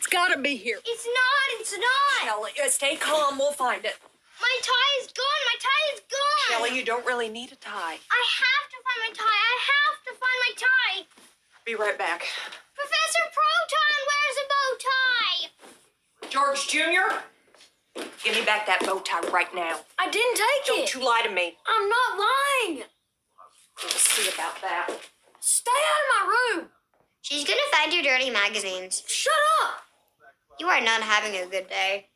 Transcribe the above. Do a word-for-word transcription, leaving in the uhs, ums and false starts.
It's gotta be here. It's not. It's not. Shelly, uh, stay calm. We'll find it. My tie is gone. My tie is gone. Shelly, you don't really need a tie. I have to find my tie. I have to find my tie. Be right back. Professor Proton, where's a bow tie? George Junior, give me back that bow tie right now. I didn't take Don't it. you lie to me. I'm not lying. We'll see about that. Stay out of my room. She's gonna find your dirty magazines. Shut up. You are not having a good day.